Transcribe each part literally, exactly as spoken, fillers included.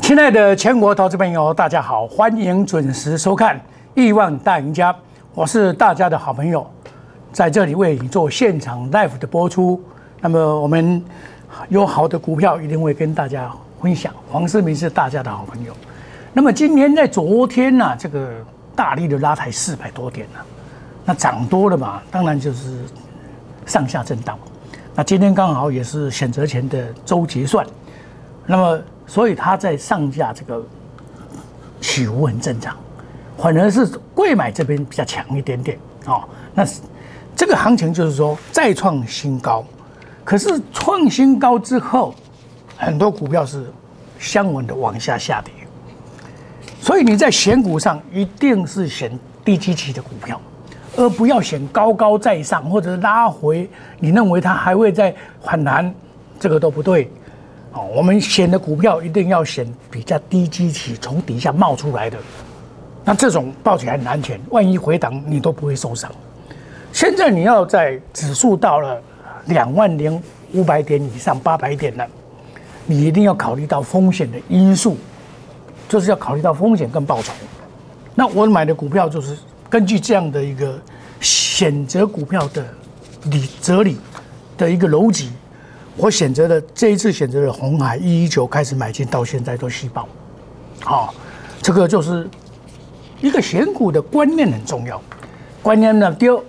亲爱的全国投资朋友，大家好，欢迎准时收看《亿万大赢家》，我是大家的好朋友，在这里为你做现场 live 的播出。那么我们有好的股票，一定会跟大家分享。黄世明是大家的好朋友。那么今天在昨天呢、啊，这个大力的拉抬四百多点了、啊，那涨多了嘛，当然就是上下震荡。那今天刚好也是选择权的周结算，那么所以它在上下这个起伏很正常，反而是贵买这边比较强一点点哦。那这个行情就是说再创新高，可是创新高之后，很多股票是相稳的往下下跌，所以你在选股上一定是选低基期的股票，而不要选高高在上或者拉回，你认为它还会再反弹，这个都不对。哦，我们选的股票一定要选比较低基期，从底下冒出来的，那这种抱起来很安全，万一回档你都不会受伤。现在你要在指数到了两万零五百点以上，八百点了，你一定要考虑到风险的因素，就是要考虑到风险跟报酬。那我买的股票就是根据这样的一个选择股票的理哲理的一个逻辑。我选择了这一次选择了鸿海一一九开始买进，到现在都续报，好、哦，这个就是一个选股的观念很重要。观念呢丢，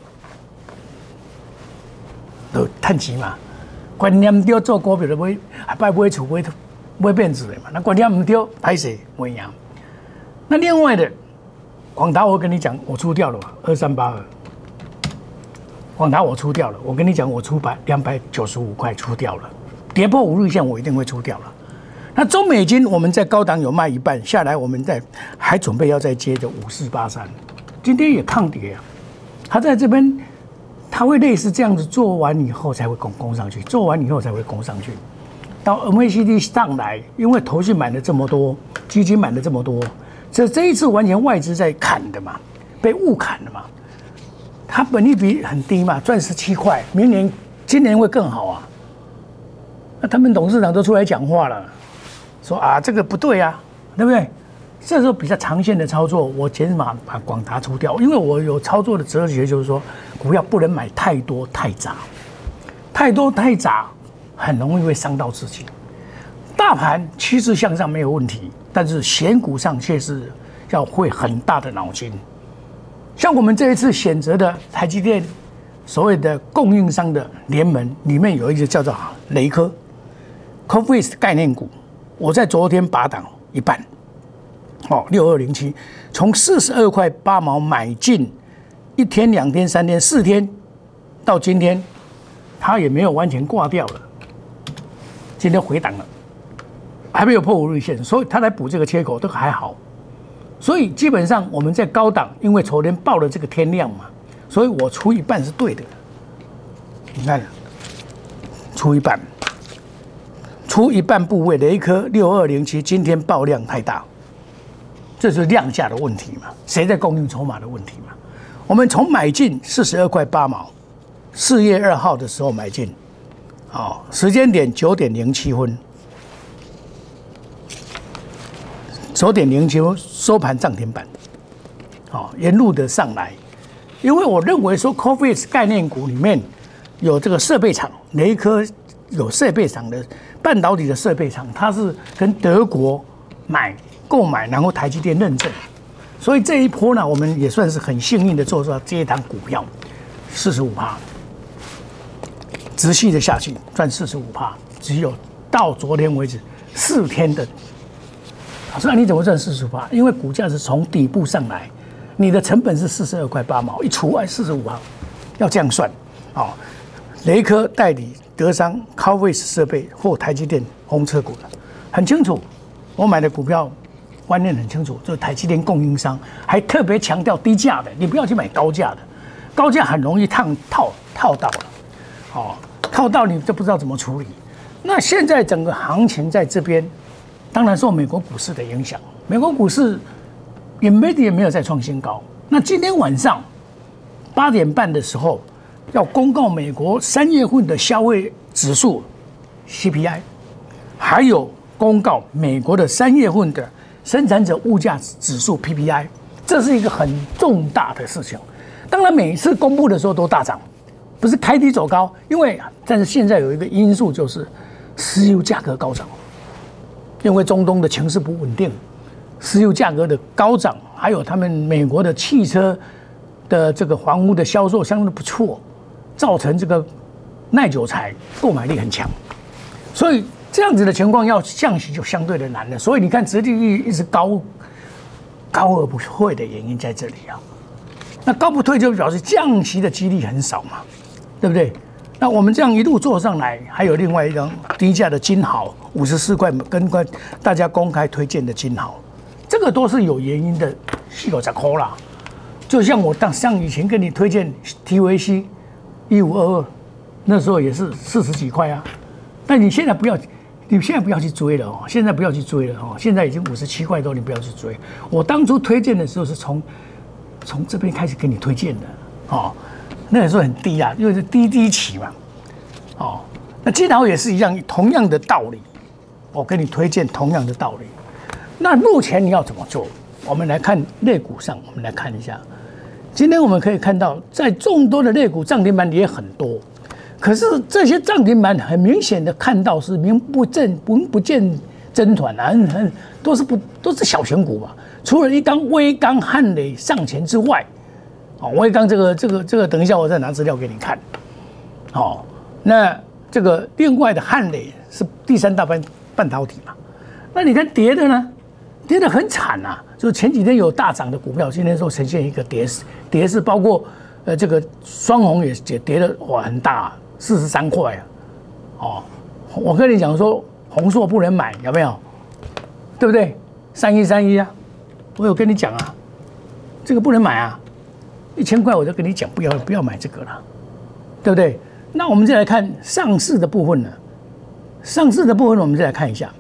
都叹气嘛。观念丢做股票的会还不会出会会变质的嘛？那观念唔丢，拍谁会赢？那另外的广达，我跟你讲，我出掉了嘛，二三八二。广达我出掉了，我跟你讲，我出百两百九十五块出掉了，跌破五日线我一定会出掉了。那中美金我们在高档有卖一半下来，我们在还准备要再接着五四八三，今天也抗跌啊，它在这边，它会类似这样子做完以后才会攻攻上去，做完以后才会攻上去，到 M A C D 上来，因为投信买了这么多，基金买了这么多，这这一次完全外资在砍的嘛，被误砍了嘛。它本益比很低嘛，赚十七块，明年、今年会更好啊。那他们董事长都出来讲话了，说啊这个不对啊，对不对？这时候比较长线的操作，我减码把广达出掉，因为我有操作的哲学，就是说股票不能买太多太杂，太多太杂很容易会伤到自己。大盘趋势向上没有问题，但是选股上却是要费很大的脑筋。像我们这一次选择的台积电所谓的供应商的联盟里面有一个叫做雷科 C O V I S 概念股，我在昨天拔档一半，哦，六二零七，从四十二块八毛买进，一天、两天、三天、四天，到今天，它也没有完全挂掉了，今天回档了，还没有破五日线，所以它来补这个缺口都还好。所以基本上我们在高档，因为昨天报了这个天量嘛，所以我出一半是对的。你看，出一半，出一半部位的一颗六二零七，今天爆量太大，这是量价的问题嘛？谁在供应筹码的问题嘛？我们从买进四十二块八毛，四月二号的时候买进，哦，时间点九点零七分。九点零七收盘涨停板，哦，沿路的上来，因为我认为说 C O V I S 概念股里面有这个设备厂，雷科有设备厂的半导体的设备厂，它是跟德国买购买，然后台积电认证，所以这一波呢，我们也算是很幸运的做到这一档股票，四十五趴，直系的下去赚四十五趴，只有到昨天为止四天的。老师，那你怎么赚四十五趴？因为股价是从底部上来，你的成本是四十二块八毛，一除外四十五趴，要这样算。哦，雷科代理德商、C O V I S 设备或台积电红车股的，很清楚。我买的股票观念很清楚，就是台积电供应商，还特别强调低价的，你不要去买高价的，高价很容易套套套到了，哦，套到你就不知道怎么处理。那现在整个行情在这边。当然受美国股市的影响，美国股市也没也没有再创新高。那今天晚上八点半的时候，要公告美国三月份的消费指数 C P I， 还有公告美国的三月份的生产者物价指数 P P I， 这是一个很重大的事情。当然，每次公布的时候都大涨，不是开低走高，因为但是现在有一个因素就是石油价格高涨，因为中东的情势不稳定，石油价格的高涨，还有他们美国的汽车的这个房屋的销售相当的不错，造成这个耐久材购买力很强，所以这样子的情况要降息就相对的难了。所以你看，殖利率一直高高而不退的原因在这里啊。那高不退就表示降息的几率很少嘛，对不对？那我们这样一路做上来，还有另外一张低价的金豪五十四块，跟大家公开推荐的金豪，这个都是有原因的，四五十块啦。就像我当像以前跟你推荐 T V C 一五二二，那时候也是四十几块啊。但你现在不要，你现在不要去追了哦，现在不要去追了哦，现在已经五十七块多，你不要去追。我当初推荐的时候是从从这边开始给你推荐的哦。那个时候很低啊，因为是低低期嘛，哦，那金豪也是一样，同样的道理，我给你推荐同样的道理。那目前你要怎么做？我们来看类股上，我们来看一下。今天我们可以看到，在众多的类股涨停板也很多，可是这些涨停板很明显的看到是名不正不不见真团啊，很很都是不都是小型股嘛，除了一刚威刚汉磊上前之外。哦，威刚这个这个这个，等一下我再拿资料给你看。哦，那这个另外的汉磊是第三大半半导体嘛？那你看跌的呢，跌得很惨啊！就是前几天有大涨的股票，今天说呈现一个跌势，跌势包括呃这个双红也也跌得哇很大，四十三块啊！哦，我跟你讲说红硕不能买，有没有？对不对？三一三一啊，我有跟你讲啊，这个不能买啊。一千块我就跟你讲，不要不要买这个了，对不对？那我们再来看上市的部分呢？上市的部分我们再来看一下，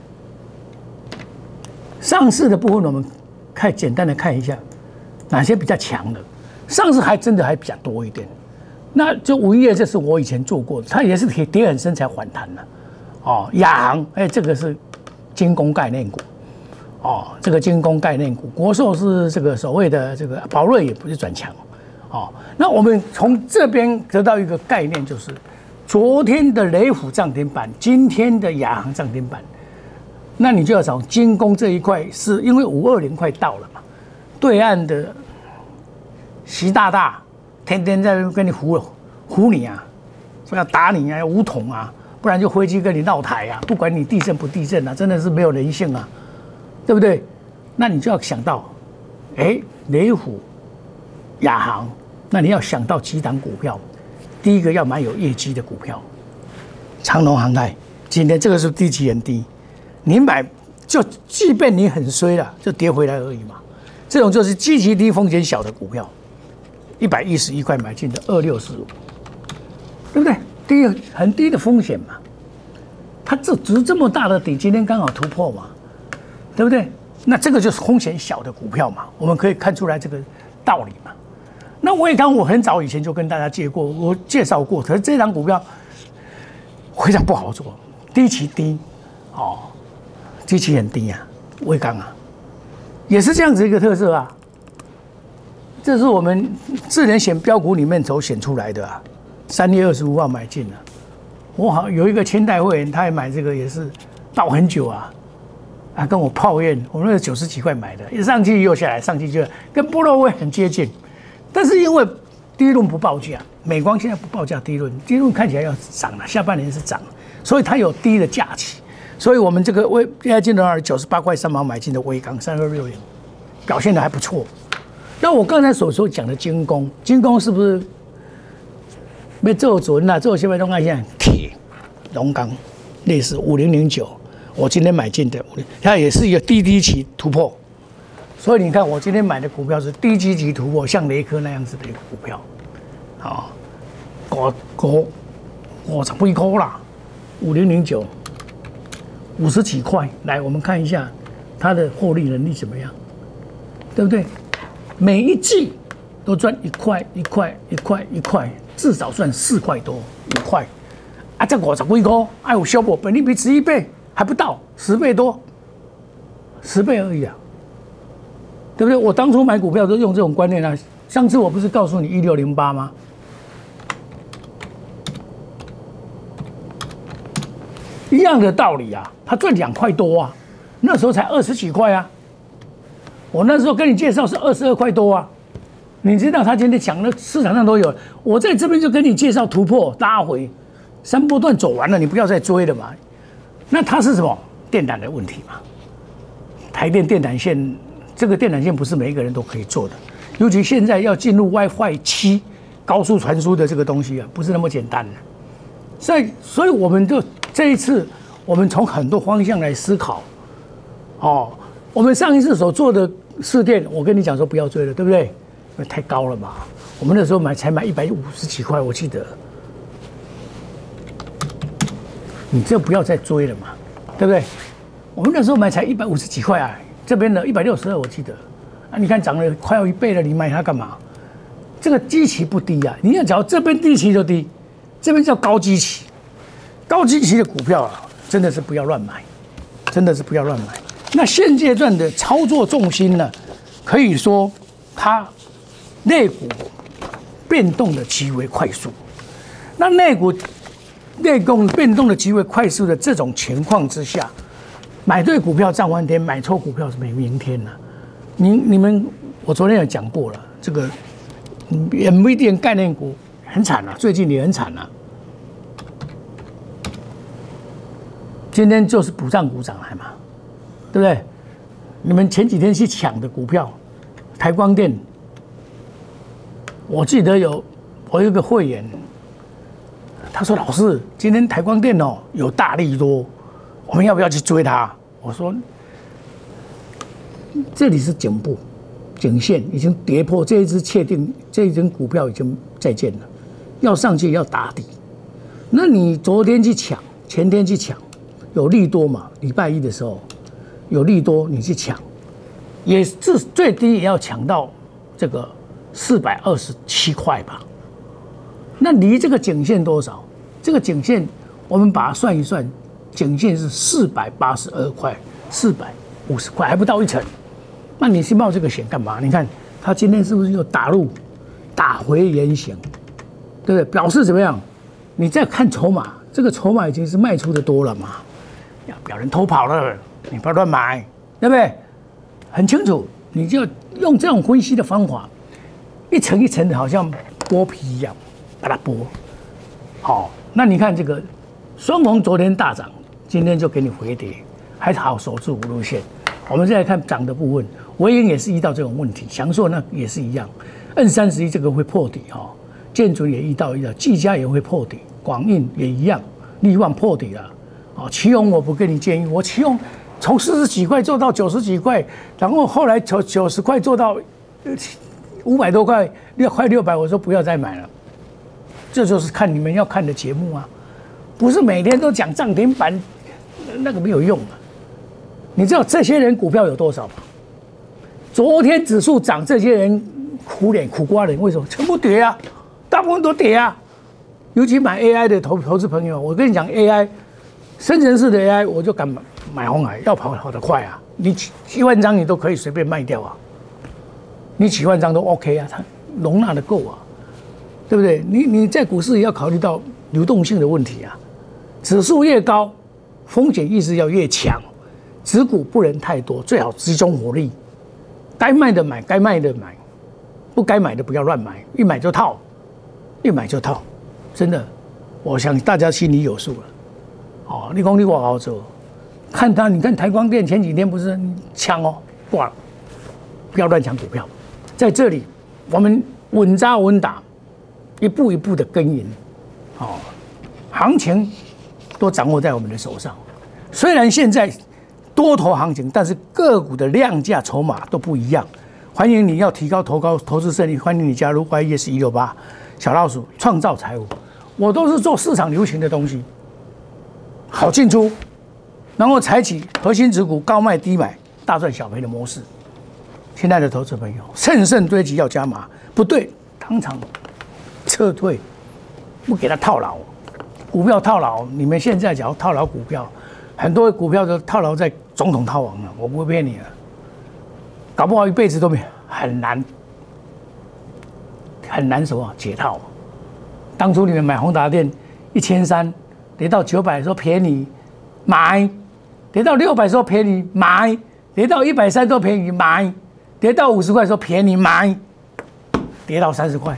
上市的部分我们看简单的看一下，哪些比较强的？上市还真的还比较多一点。那就无业，这是我以前做过的，它也是跌跌很深才反弹的。哦，亚航，哎，这个是军工概念股。哦，这个军工概念股，国寿是这个所谓的这个宝瑞也不是转强，哦，那我们从这边得到一个概念，就是昨天的雷虎涨停板，今天的亚航涨停板，那你就要找军工这一块，是因为五二零快到了嘛，对岸的习大大天天在跟你唬唬你啊，说要打你啊，要武统啊，不然就飞机跟你闹台啊，不管你地震不地震啊，真的是没有人性啊。对不对？那你就要想到，哎，雷虎、亚航，那你要想到几档股票。第一个要买有业绩的股票，长荣航太，今天这个是低级很低，你买就即便你很衰了，就跌回来而已嘛。这种就是极其低风险小的股票，一百一十一块买进的二六四五，对不对？低很低的风险嘛，它这值这么大的底，今天刚好突破嘛。对不对？那这个就是风险小的股票嘛，我们可以看出来这个道理嘛。那威刚我很早以前就跟大家介过，我介绍过，可是这张股票非常不好做，低期低，哦，低期很低啊，威刚啊，也是这样子一个特色啊。这是我们智联选标股里面所选出来的啊，三月二十五号买进的。我好有一个清代会员，他也买这个，也是抱很久啊。啊，跟我抱怨，我那个九十几块买的，一上去又下来，上去就跟波罗威很接近，但是因为第一轮不报价，美光现在不报价第一轮，第一轮看起来要涨了，下半年是涨，所以它有低的假期，所以我们这个微现在进到九十八块三毛买进的微钢三二六零，表现的还不错。那我刚才所说讲的精工，精工是不是被做准了？做什么东西？现在铁、龙钢，类似五零零九。我今天买进的，它也是一个低低期突破，所以你看我今天买的股票是低基期突破，像雷科那样子的一个股票，啊，五五五十几块啦，五零零九，五十几块，来我们看一下它的获利能力怎么样，对不对？每一季都赚一块一块一块一块，至少赚四块多五块，啊，这五十几块，还有小波本利比十一倍。 还不到十倍多，十倍而已啊，对不对？我当初买股票都用这种观念啊。上次我不是告诉你一六零八吗？一样的道理啊，他赚两块多啊，那时候才二十几块啊。我那时候跟你介绍是二十二块多啊，你知道他今天讲的市场上都有，我在这边就跟你介绍突破拉回，三波段走完了，你不要再追了嘛。那它是什么电缆的问题嘛？台电电缆线，这个电缆线不是每一个人都可以做的，尤其现在要进入 WiFi 七高速传输的这个东西啊，不是那么简单的。所以，所以我们就这一次，我们从很多方向来思考。哦，我们上一次所做的市电，我跟你讲说不要追了，对不对？因为太高了嘛。我们那时候买才买一百五十几块，我记得。你这不要再追了嘛，对不对？我们那时候买才一百五十几块啊，这边的一百六十二，我记得。啊，你看涨了快要一倍了，你买它干嘛？这个基期不低啊，你要讲这边基期就低。这边叫高基期，高基期的股票啊，真的是不要乱买，真的是不要乱买。那现阶段的操作重心呢，可以说它类股变动的极为快速。那类股类股变动的极为快速的这种情况之下，买对股票涨翻天，买错股票是没明天的。你你们，我昨天也讲过了，这个 M V D 概念股。很惨啊，最近也很惨啊。今天就是补涨股涨来嘛，对不对？你们前几天去抢的股票，台光电，我记得有我有一个会员，他说：“老师，今天台光电哦有大利多，我们要不要去追它？”我说：“这里是颈部，颈线已经跌破，这一只确定这一只股票已经再见了。”要上去要打底，那你昨天去抢，前天去抢，有利多嘛？礼拜一的时候有利多，你去抢，也是最低也要抢到这个四百二十七块吧？那离这个颈线多少？这个颈线我们把它算一算，颈线是四百八十二块，四百五十块，还不到一成。那你去冒这个险干嘛？你看它今天是不是又打入打回原形？对不对？表示怎么样？你再看筹码，这个筹码已经是卖出的多了嘛，要有人偷跑了，你不要乱买，对不对？很清楚，你就用这种分析的方法，一层一层的，好像剥皮一样，把它剥。好，那你看这个双红昨天大涨，今天就给你回跌，还好守住五日线。我们再来看涨的部分，微盈也是遇到这种问题，翔硕那也是一样 ，N 三十一这个会破底哈。建准也遇到一个，技嘉也会破底，广印也一样，力旺破底了。啊，奇鋐我不跟你建议，我奇鋐从四十几块做到九十几块，然后后来从九十块做到五百多块，六快六百，我说不要再买了。这就是看你们要看的节目啊，不是每天都讲涨停板，那个没有用啊。你知道这些人股票有多少吗？昨天指数涨，这些人苦脸苦瓜人为什么全部跌啊？大部分都跌啊，尤其买 A I 的投投资朋友，我跟你讲 A I， 深层式的 A I， 我就敢买买鸿海，要跑跑得快啊！你几万张你都可以随便卖掉啊，你几万张都 OK 啊，它容纳的够啊，对不对？你你在股市也要考虑到流动性的问题啊，指数越高，风险意识要越强，持股不能太多，最好集中火力，该卖的买，该卖的买，不该买的不要乱买，一买就套。一买就套，真的，我想大家心里有数了。哦，你讲你往好走，看他，你看台光电前几天不是抢哦，挂了，不要乱抢股票。在这里，我们稳扎稳打，一步一步的耕耘，哦，行情都掌握在我们的手上。虽然现在多头行情，但是个股的量价筹码都不一样。欢迎你要提高投高投资胜率，欢迎你加入 Y E S 一六八。小老鼠创造财富，我都是做市场流行的东西，好进出，然后采取核心持股高卖低买，大赚小赔的模式。亲爱的投资朋友，乘胜追击要加码，不对，当场撤退，不给他套牢。股票套牢，你们现在只要套牢股票， 很多股票都套牢在总统套王了，我不会骗你了，搞不好一辈子都没很难很难什么解套。当初你们买宏达电一千三，跌到九百的时候便宜买，跌到六百的时候便宜买，跌到一百三都便宜买，跌到五十块的时候便宜买，跌到三十块。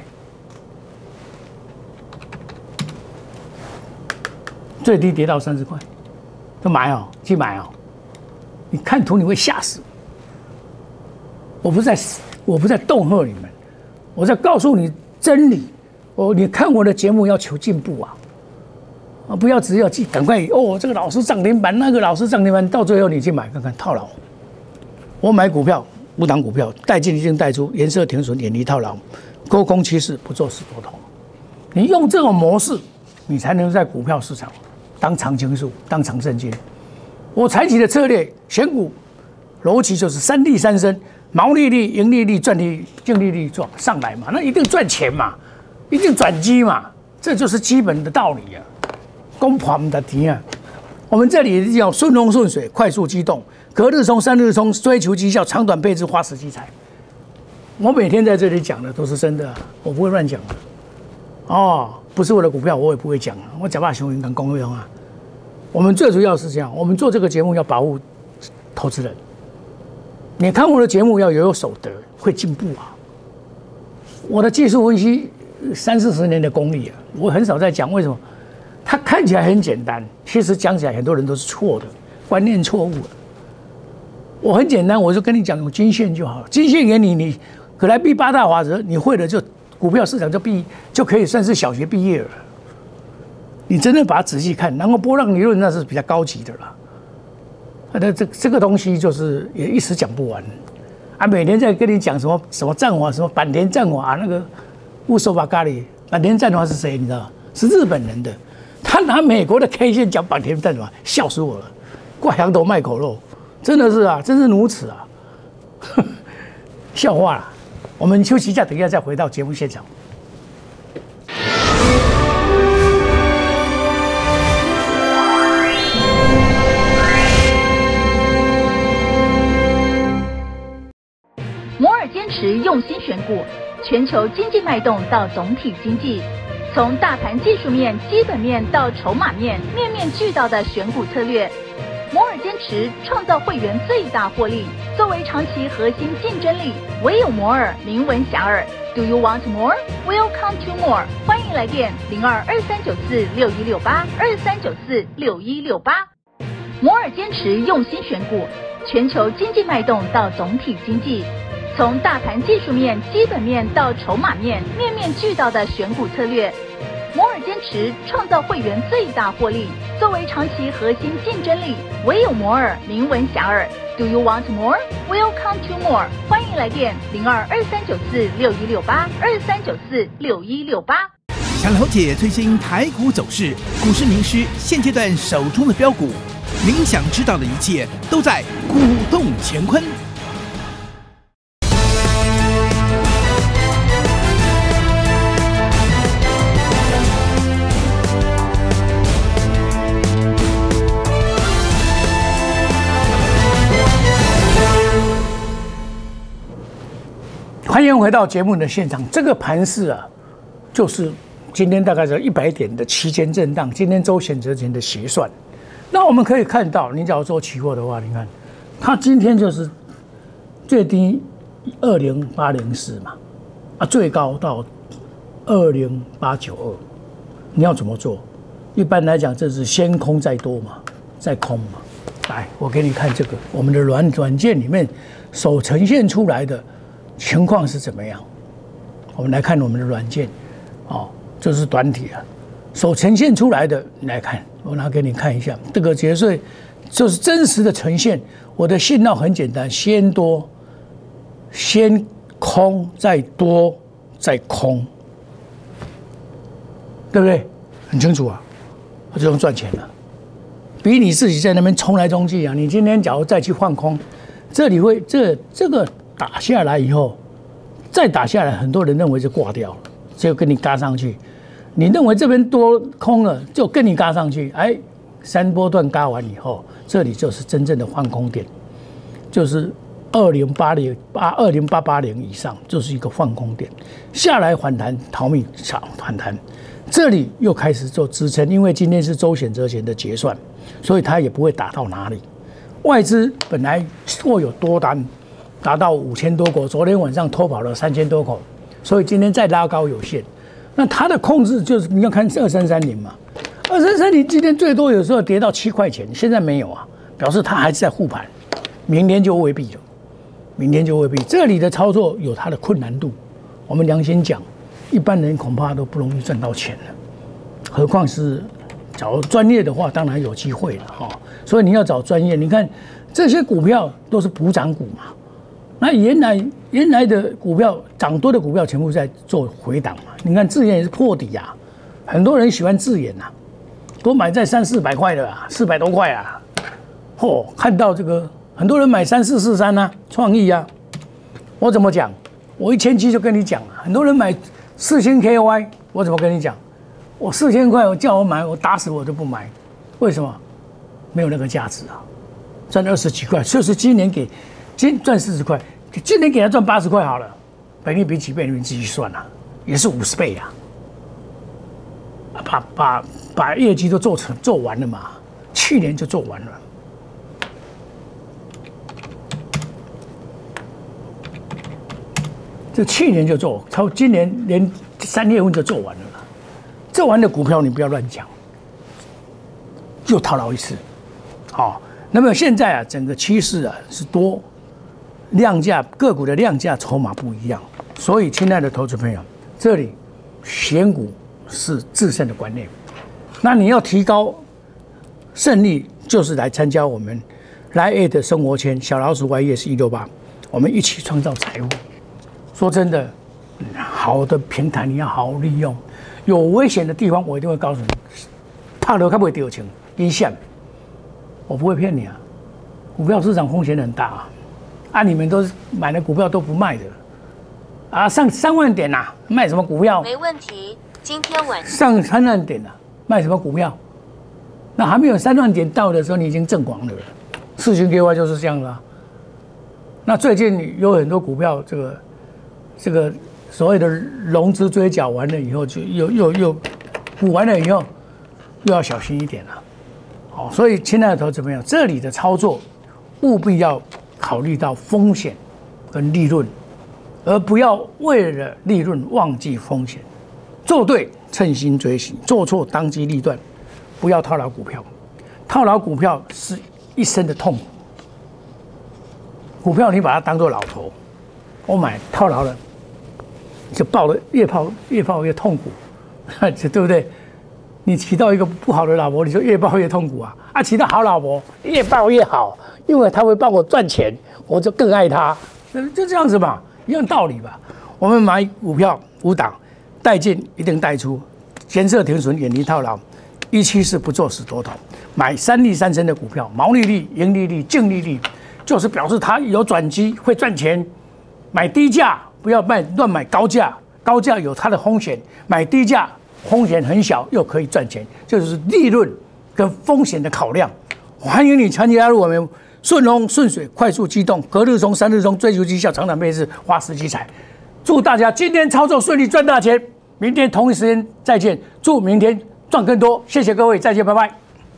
最低跌到三十块，就买哦，去买哦。你看图你会吓死。我不是在，我不是在恫吓你们，我在告诉你真理。哦，你看我的节目要求进步啊，啊，不要只要去赶快哦，这个老师涨停板，那个老师涨停板，到最后你去买看看套牢。我买股票，五档股票，带进一定带出，颜色停损，远离套牢，高空趋势，不做死多头。你用这种模式，你才能在股票市场当长青树，当长胜军。我采取的策略选股逻辑就是三利三升，毛利率、盈利率、赚利、净利率做上来嘛，那一定赚钱嘛，一定转机嘛，这就是基本的道理啊。公婆们的题啊，我们这里要顺风顺水，快速机动，隔日冲、三日冲，追求绩效，长短配置，花时积财。我每天在这里讲的都是真的、啊，我不会乱讲的。哦，不是我的股票，我也不会讲啊。我假把熊云跟公会啊。我们最主要是这样，我们做这个节目要保护投资人。你看我的节目要有所得，会进步啊。我的技术分析三四十年的功力啊，我很少在讲为什么。它看起来很简单，其实讲起来很多人都是错的，观念错误了。我很简单，我就跟你讲，用均线就好了。均线给你，你可来必八大法则，你会了就股票市场就毕就可以算是小学毕业了。你真的把它仔细看，然后波浪理论那是比较高级的啦。那这这个东西就是也一时讲不完啊！每天在跟你讲什么什么战华，什么坂田战华、啊、那个乌索巴咖喱，坂田战华是谁？你知道？是日本人的。他拿美国的 K 线讲坂田战华，笑死我了！挂羊头卖狗肉，真的是啊，真是如此啊！笑话了。我们休息一下，等一下再回到节目现场。 摩尔坚持用心选股，全球经济脉动到总体经济，从大盘技术面、基本面到筹码面，面面俱到的选股策略。摩尔坚持创造会员最大获利，作为长期核心竞争力，唯有摩尔名闻遐迩。Do you want more? Welcome to more。欢迎来电零二二三九四六一六八二三九四六一六八。摩尔坚持用心选股，全球经济脉动到总体经济。从大盘技术面、基本面到筹码面，面面俱到的选股策略。摩尔坚持创造会员最大获利，作为长期核心竞争力，唯有摩尔名闻遐迩。Do you want more? Welcome to more。欢迎来电零二二三九四六一六八二三九四六一六八。 想了解最新台股走势，股市名师现阶段手中的标股，您想知道的一切都在股动乾坤。 欢迎回到节目的现场。这个盘势啊，就是今天大概是一百点的区间震荡，今天周选择权的结算。那我们可以看到，你假如做期货的话，你看它今天就是最低二零八零四嘛，啊，最高到二零八九二。你要怎么做？一般来讲，这是先空再多嘛，再空嘛。来，我给你看这个，我们的软软件里面所呈现出来的情况是怎么样？我们来看我们的软件，哦，这是短体啊，所呈现出来的，你来看，我拿给你看一下，这个节税就是真实的呈现。我的信号很简单，先多，先空，再多，再空，对不对？很清楚啊，我就能赚钱了，比你自己在那边冲来冲去啊！你今天假如再去换空，这里会这这个。打下来以后，再打下来，很多人认为就挂掉了，就跟你嘎上去。你认为这边多空了，就跟你嘎上去，哎， 三波段嘎完以后，这里就是真正的换空点，就是二零八零八二零八八零以上就是一个换空点，下来反弹逃命场反弹，这里又开始做支撑，因为今天是周选择权的结算，所以它也不会打到哪里。外资本来握有多单达到五千多口，昨天晚上偷跑了三千多口，所以今天再拉高有限。那它的控制就是你要看二三三零嘛，二三三零今天最多有时候跌到七块钱，现在没有啊，表示它还是在护盘，明天就未必了。明天就未必，这里的操作有它的困难度。我们良心讲，一般人恐怕都不容易赚到钱了，何况是找专业的话，当然有机会了哈。所以你要找专业，你看这些股票都是补涨股嘛。那原来原来的股票涨多的股票全部在做回档嘛。你看智研也是破底啊，很多人喜欢智研呐，都买在三四百块的啊，四百多块啊。嚯，看到这个。很多人买三四四三啊，创意啊，我怎么讲？我一千七就跟你讲了。很多人买四千 K Y， 我怎么跟你讲？我四千块，我叫我买，我打死我都不买。为什么？没有那个价值啊！赚二十几块，就是今年给今赚四十块，今年给他赚八十块好了，本益比几倍？你们自己算啊，也是五十倍啊！把把把业绩都做成做完了嘛，去年就做完了。这去年就做，超今年连三月份就做完了啦。做完的股票你不要乱讲，又套牢一次。好，那么现在啊，整个趋势啊是多，量价个股的量价筹码不一样，所以亲爱的投资朋友，这里选股是制胜的观念。那你要提高胜率，就是来参加我们来 A 的生活圈小老鼠 Y E S 一六八，我们一起创造财富。说真的，好的平台你要好好利用，有危险的地方我一定会告诉你。怕了，可不可以丢钱？阴线，我不会骗你啊。股票市场风险很大啊，啊，你们都是买的股票都不卖的，啊，上三万点呐、啊，卖什么股票？ 没问题，今天晚上三万点呐、啊，卖什么股票？那还没有三万点到的时候，你已经阵亡了。四星 K Y 就是这样了、啊。那最近有很多股票，这个。这个所谓的融资追缴完了以后，就又又又补完了以后，又要小心一点了。好，所以亲爱的投资朋友，这里的操作务必要考虑到风险跟利润，而不要为了利润忘记风险。做对趁心追息，做错当机立断，不要套牢股票。套牢股票是一生的痛苦。股票你把它当作老头，我买套牢了。就抱得越抱越抱越痛苦，对不对？你娶到一个不好的老婆，你就越抱越痛苦啊！啊，娶到好老婆，越抱越好，因为他会帮我赚钱，我就更爱他，就这样子嘛，一样道理吧。我们买股票五档，带进一定带出，监测停损，远离套牢，一七四不做死多头，买三利三升的股票，毛利率、盈利率、净利率，就是表示它有转机，会赚钱。买低价。不要卖乱买高价，高价有它的风险，买低价风险很小，又可以赚钱，这就是利润跟风险的考量。欢迎你参加入我们顺风顺水、快速机动、隔日冲、三日冲，追求绩效、长短配置、花时积财。祝大家今天操作顺利，赚大钱！明天同一时间再见，祝明天赚更多！谢谢各位，再见，拜拜。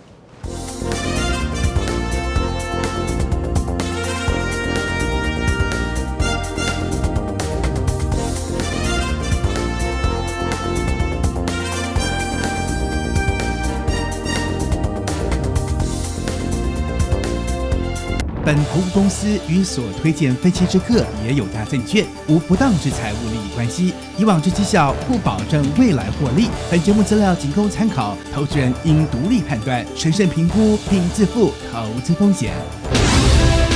本投顾公司与所推荐分期之客也有大证券，无不当之财务利益关系。以往之绩效不保证未来获利。本节目资料仅供参考，投资人应独立判断、审慎评估并自负投资风险。